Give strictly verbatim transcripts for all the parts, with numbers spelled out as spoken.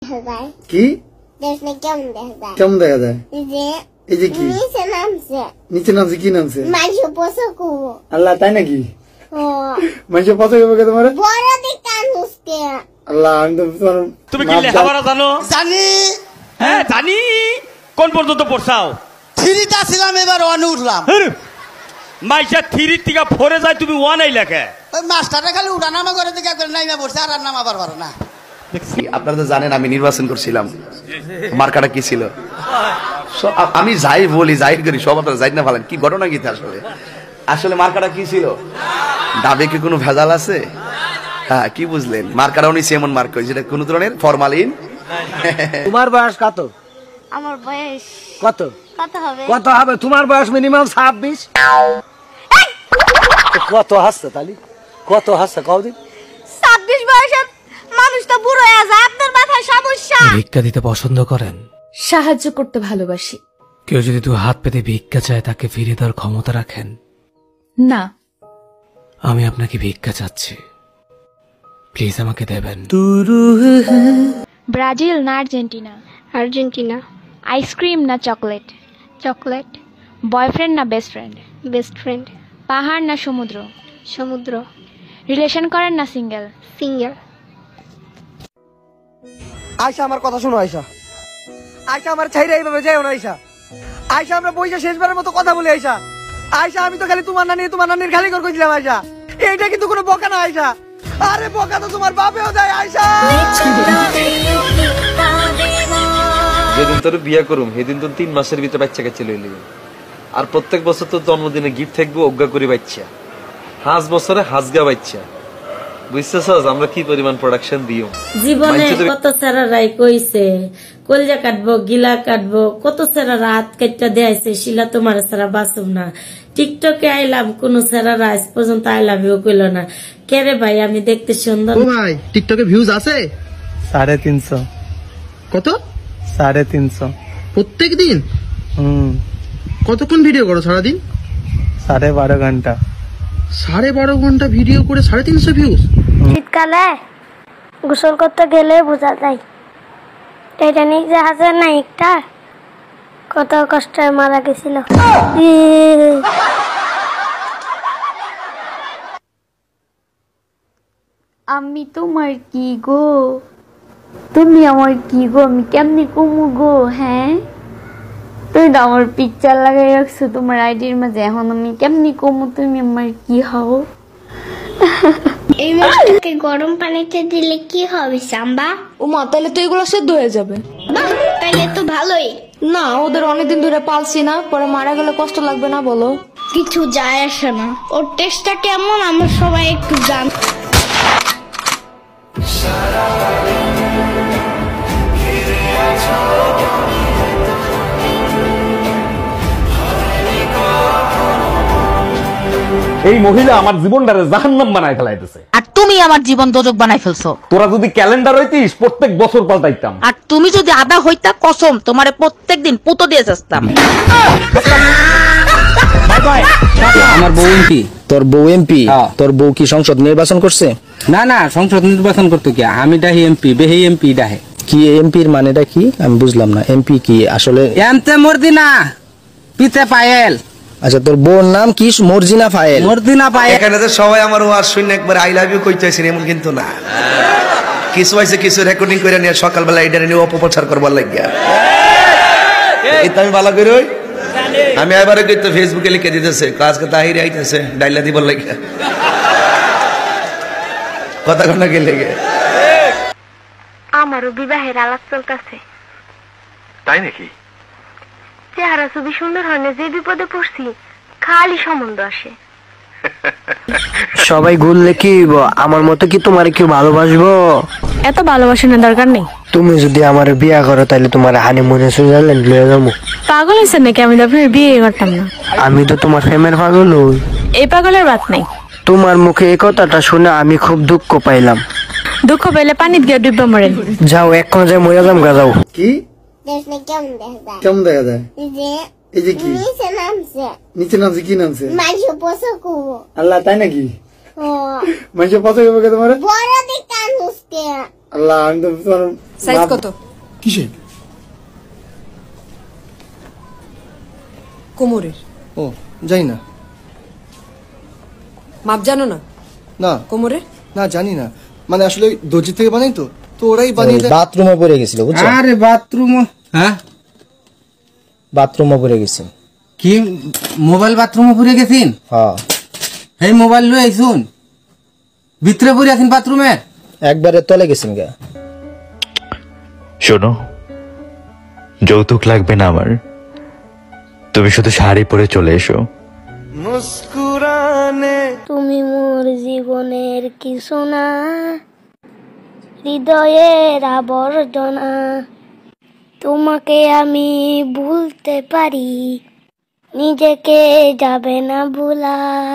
দেখা যায় কি দেখলে কেমন দেখা যায় কেমন দেখা যায় এই যে এই যে কি নিচে নামছে নিচে নামছে কি নামছে মাঝে পোষক আল্লাহ তাই নাকি ও মাঝে পোষক হবে তোমার বড় দিক কানুসকে আল্লাহ আমি তো তোমার তুমি কি লেখাপড়া জানো জানি হ্যাঁ জানি কোন পর্যন্ত পড়ছাও থ্রিটা ছিলাম এবার ওয়ানে উঠলাম মাইশা থ্রি থেকে ফোরে যায় তুমি ওয়ান আই লেখে ওই মাস্টারটা খালি উঠানামা করে দিকে একবার নাইমা পড়ছে আর নামা পারবার না আপনারা তো জানেন আমি নির্বাচন করছিলাম মার্কাটা কি ছিল আমি যাই বলি যাই করি সব আপনারা যাই না বলেন কি ঘটনা কি আসলে আসলে মার্কাটা কি ছিল ডাবে কি কোনো ভেজাল আছে হ্যাঁ কি বুঝলেন মার্কাটা উনি এমন মার্ক যেটা কোনো ধরনের ফরমালিন তোমার বয়স কত আমার বয়স কত কত হবে কত হবে তোমার বয়স মিনিমাম ছাব্বিশ কত হাসছে তালি কত হাসছে কদিন ছাব্বিশ বয়সের মানুষ তো বুড়ো হয়ে যায় আপনার মাথায় সমস্যা ভিক্ষা দিতে পছন্দ করেন সাহায্য করতে ভালোবাসি কেউ যদি দু হাত পেতে ভিক্ষা চায় তাকে ফিরিয়ে দেওয়ার ক্ষমতা রাখেন না আমি আপনাকে ভিক্ষা চাচ্ছি প্লিজ আমাকে দেবেন ব্রাজিল না আর্জেন্টিনা আর্জেন্টিনা আইসক্রিম না চকলেট চকলেট বয়ফ্রেন্ড না বেস্ট ফ্রেন্ড বেস্ট ফ্রেন্ড পাহাড় না সমুদ্র সমুদ্র রিলেশন করেন না সিঙ্গেল সিঙ্গেল আয়শা আমার কথা শোনো আয়শা আয়শা আমার ছাইরা এইভাবে যাও না আয়শা আয়শা আমরা বইসা শেষবারের মতো কথা বলি আয়শা আয়শা আমি তো খালি তোমার নানি তোমার নানির খালি করে কইছিলাম আয়শা এইটা কিন্তু কোনো বকা না আয়শা আরে বকা তো তোমার বাপেও যায় আয়শা যেদিন তোর বিয়ে করুম সেদিন তো তিন মাসের ভিতরে বাচ্চাকে চলে এলি আর প্রত্যেক বছর তো জন্মদিনে গিফট থাকবো অজ্ঞা করি বাচ্চা হাঁস বছরে হাঁসগা বাচ্চা বুঝতেছ আমরা কি পরিমাণ প্রোডাকশন দিও জীবনে কত সারা রাই কইছে কলজা কাটবো গিলা কাটবো কত সারা রাত কেটটা দেয়াইছে শিলা তোমার সারা বাসুম না টিকটকে আইলাম কোন সারা রাত পর্যন্ত আই লাভ ইউ কইল না কেরে ভাই আমি দেখতে সুন্দর ও ভাই টিকটকে ভিউজ আছে সাড়ে তিনশো কত সাড়ে তিনশো প্রত্যেক দিন হম কতক্ষণ ভিডিও করো সারাদিন সাড়ে বারো ঘন্টা সাড়ে বারো ঘন্টা ভিডিও করে সাড়ে তিনশো ভিউজ শীতকালে গোসল করতে গেলে বোঝা যায় টাইটানিক জাহাজের নায়িকটা কত কষ্টে মারা গেছিল আমি তোমার কি গো তুমি আমার কি গো আমি কেমনি কমু গো হ্যাঁ তুই তো আমার পিকচার লাগাই রাখছো তোমার আইডির মাঝে এখন আমি কেমনি কমু তুমি আমার কি হও এই মাছটাকে গরম পানিতে দিলে কি হবে সাম্বা ও মা তাহলে তো এগুলো সেদ্ধ হয়ে যাবে তাহলে তো ভালোই না ওদের অনেকদিন ধরে পালছি না পরে মারা গেলে কষ্ট লাগবে না বলো কিছু যায় আসে না ওর টেস্টটা কেমন আমরা সবাই একটু জান এই মহিলা আমার জীবনটারে জাহান্নাম বানায় ফেলাইতেছে আর তুমি আমার জীবন দোজক বানাই ফেলছো তোরা যদি ক্যালেন্ডার হইতিস প্রত্যেক বছর পাল্টাইতাম আর তুমি যদি আদা হইতা কসম তোমারে প্রত্যেকদিন পুতো দিয়ে যাস্তাম আমার বউ এমপি তোর বউ এমপি তোর বউ কি সংসদ নির্বাচন করছে না না সংসদ নির্বাচন করতে কি আমি ডাহি এমপি বেহি এমপি ডাহে কি এমপির মানেটা কি আমি বুঝলাম না এমপি কি আসলে এমতে মর্দিনা পিতে পায়েল আচ্ছা তোর বউর নাম কি মর্জিনা ফায়েল মর্জিনা পায়েল এখানে তো সবাই আমার ওয়াজ শুনে একবার আই লাভ ইউ কইতেছেন এমন কিন্তু না কিছু হয়েছে কিছু রেকর্ডিং করে নিয়ে সকালবেলা এটা নিয়ে অপপ্রচার করবার লাগিয়া এটা আমি ভালো করে আমি এবারে কিন্তু ফেসবুকে লিখে দিতেছে আজকে তাহিরে আইতেছে ডাইলা দিবার লাগিয়া কথা কথা গেলে আমারও বিবাহের আলাপ চলতেছে তাই নাকি চেহারা খুবই সুন্দর হয় না যে বিপদে পড়ছি খালি সম্বন্ধ আসে সবাই ঘুরলে কি আমার মতো কি তোমার কেউ ভালোবাসবো এত ভালোবাসানোর দরকার নেই তুমি যদি আমার বিয়ে করো তাহলে তোমার হানিমুনে সুইজারল্যান্ড লয়ে যাবো পাগল হয়েছে নাকি আমি তো আপনার বিয়ে করতাম না আমি তো তোমার প্রেমের পাগল হই এই পাগলের বাত নাই তোমার মুখে এই কথাটা শুনে আমি খুব দুঃখ পাইলাম দুঃখ পেলে পানিতে গিয়ে ডুববা মরেন যাও এখন যাই মরে যাম গা যাও কি দেখলে কেমন দেখা যায় কেমন দেখা যায় এই যে এই যে কি নিচে নামছে নিচে নামছে কি নামছে মাঝে পোষক আল্লাহ তাই নাকি ও মাঝে পোষক হবে তোমার বড় দিক কানুসকে আল্লাহ আমি তো তোমার সাইজ কত কিসে কোমরের ও জানি না মাপ জানো না না কোমরে না জানি না মানে আসলে দর্জি থেকে বানাই তো তো ওরাই বানিয়ে দেয় বাথরুমে পড়ে গেছিল বুঝছো আরে বাথরুম হ্যাঁ বাথরুমে পড়ে গেছে কি মোবাইল বাথরুমে পড়ে গেছিন হ্যাঁ এই মোবাইল লই আইছুন ভিতরে পড়ে আছেন বাথরুমে একবারে তলে গেছেন গা শোনো যৌতুক লাগবে না আমার তুমি শুধু শাড়ি পরে চলে এসো তুমি মোর জীবনের কিছু না হৃদয়ের আবর্জনা তোমাকে আমি ভুলতে পারি নিজেকে যাবে না ভুলা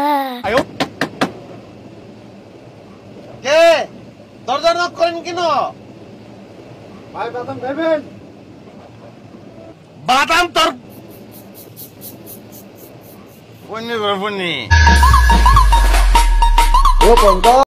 দরজা নক করেন কেন ভাই বাদাম খাবেন বাদাম তোর বন্যে বন্যে ও কোন